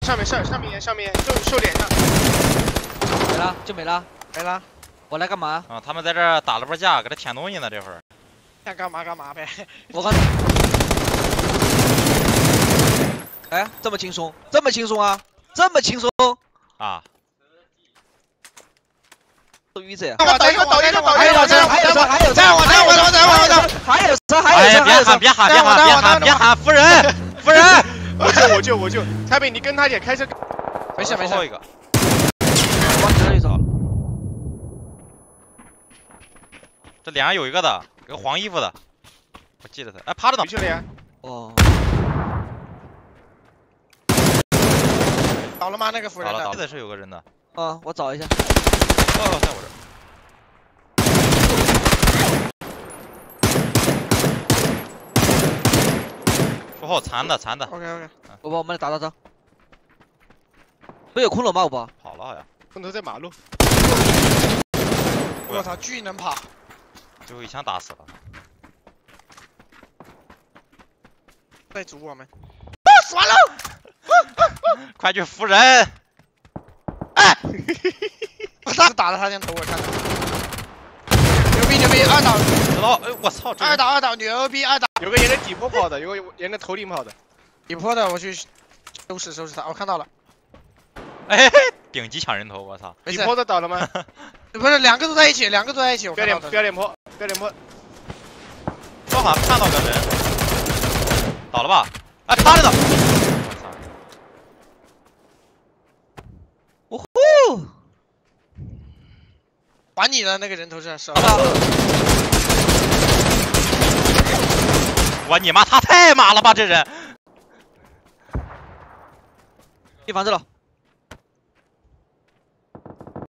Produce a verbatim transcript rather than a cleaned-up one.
上面上上面上面就秀脸上， 没了就没了没了。 我来干嘛？ 啊，他们在这儿打了波架，给他舔东西呢，这会儿。 想干嘛干嘛呗。 我刚。哎，这么轻松，这么轻松啊，这么轻松啊！ 鱼子呀！ 我等一个，等一个， 还有车，还有车，还有车， 再往再往再往再往， 还有车，还有车， 别喊别喊别喊别喊别喊！夫人夫人， 我救我救我救！台北，你跟他姐开车。没事没事。 最后一个。 往这里走。 这脸上有一个的，有个黄衣服的，我记得他。哎，趴着呢。 去了呀。 哦。 倒了吗？那个夫人的。 倒了，倒了，是有个人的。 啊，我找一下。 哦，在我这。说好残的，残的。 OK OK。 我把我们打到这。不有空楼吗？我不。 跑了好像。 空投在马路。我操，巨能跑。 最后一枪打死了。 再阻我们。啊，死完了！ 快去扶人！ 哎，我操！打了他枪头，我看到。牛逼牛逼，二倒。 知道？哎，我操！ 二倒二倒，牛逼二倒。有个沿着底坡跑的，有个沿着头顶跑的。底坡的，我去收拾收拾他。我看到了。 哎，顶级抢人头，我操！ 底坡的倒了吗？不是，两个都在一起，两个都在一起。不要脸，不要脸坡，不要脸坡。 我好像看到个人，倒了吧？哎，趴着呢。 哦呼！ 还你的那个人头是是。 我你妈，他太马了吧，这人！ 进房子了。